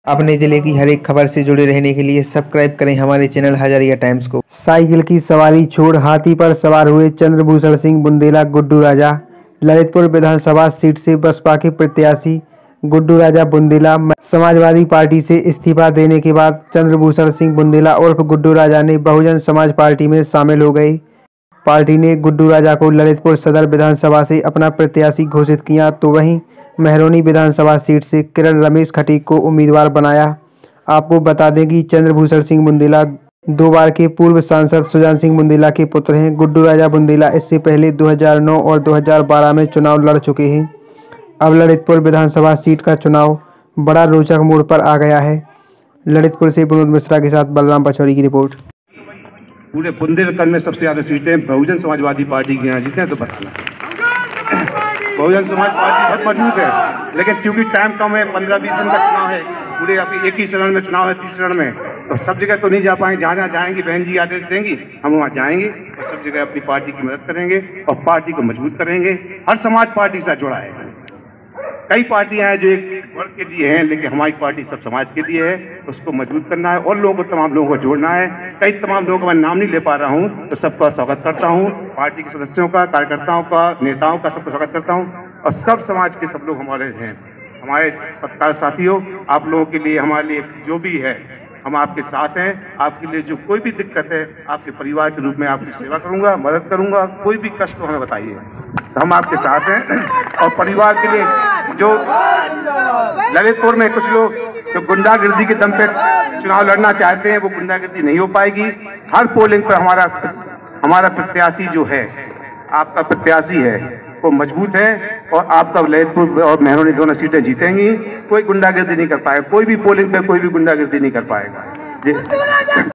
अपने जिले की हर एक खबर से जुड़े रहने के लिए सब्सक्राइब करें हमारे चैनल हजारिया टाइम्स को। साइकिल की सवारी छोड़ हाथी पर सवार हुए चंद्रभूषण सिंह बुंदेला गुड्डू राजा। ललितपुर विधानसभा सीट से बसपा के प्रत्याशी गुड्डू राजा बुंदेला समाजवादी पार्टी से इस्तीफा देने के बाद चंद्रभूषण सिंह बुंदेला उर्फ गुड्डू राजा ने बहुजन समाज पार्टी में शामिल हो गए। पार्टी ने गुड्डू राजा को ललितपुर सदर विधानसभा से अपना प्रत्याशी घोषित किया, तो वहीं महरौनी विधानसभा सीट से किरण रमेश खटीक को उम्मीदवार बनाया। आपको बता दें कि चंद्रभूषण सिंह बुंदेला 2 बार के पूर्व सांसद सुजान सिंह बुंदेला के पुत्र हैं। गुड्डू राजा बुंदेला इससे पहले 2009 और 2012 में चुनाव लड़ चुके हैं। अब ललितपुर विधानसभा सीट का चुनाव बड़ा रोचक मोड़ पर आ गया है। ललितपुर से विनोद मिश्रा के साथ बलराम पचौरी की रिपोर्ट। पूरे बुंदेलखंड में सबसे ज्यादा सीटें बहुजन समाजवादी पार्टी की यहाँ जीते हैं, तो बताना। बहुजन समाज पार्टी बहुत मजबूत है, लेकिन चूंकि टाइम कम है, 15-20 दिन का चुनाव है, पूरे अभी एक ही चरण में चुनाव है, 30 चरण में, तो सब जगह तो नहीं जा पाएंगे। जहाँ जहाँ जाएंगी बहन जी आदेश देंगी, हम वहाँ जाएंगे और सब जगह अपनी पार्टी की मदद करेंगे और पार्टी को मजबूत करेंगे। हर समाज पार्टी के साथ जुड़ा है। कई पार्टियां हैं जो एक वर्ग के लिए हैं, लेकिन हमारी पार्टी सब समाज के लिए है। उसको मजबूत करना है और लोगों को, तमाम लोगों को जोड़ना है। कई तमाम लोगों का मैं नाम नहीं ले पा रहा हूं, तो सबका स्वागत करता हूं। पार्टी के सदस्यों का, कार्यकर्ताओं का, नेताओं का, सबका स्वागत करता हूं। और सब समाज के सब लोग हमारे हैं। हमारे पत्रकार साथियों, आप लोगों के लिए, हमारे लिए जो भी है, हम आपके साथ हैं। आपके लिए जो कोई भी दिक्कत है, आपके परिवार के रूप में आपकी सेवा करूंगा, मदद करूंगा। कोई भी कष्ट हो हमें बताइए, हम आपके साथ हैं। और परिवार के लिए जो ललितपुर में कुछ लोग जो गुंडागर्दी के दम पे चुनाव लड़ना चाहते हैं, वो गुंडागर्दी नहीं हो पाएगी। हर पोलिंग पर हमारा प्रत्याशी जो है, आपका प्रत्याशी है, वो मजबूत है और आपका ललितपुर और महरौनी दोनों सीटें जीतेंगी। कोई गुंडागर्दी नहीं कर पाएगा, कोई भी पोलिंग पे कोई भी गुंडागर्दी नहीं कर पाएगा जी।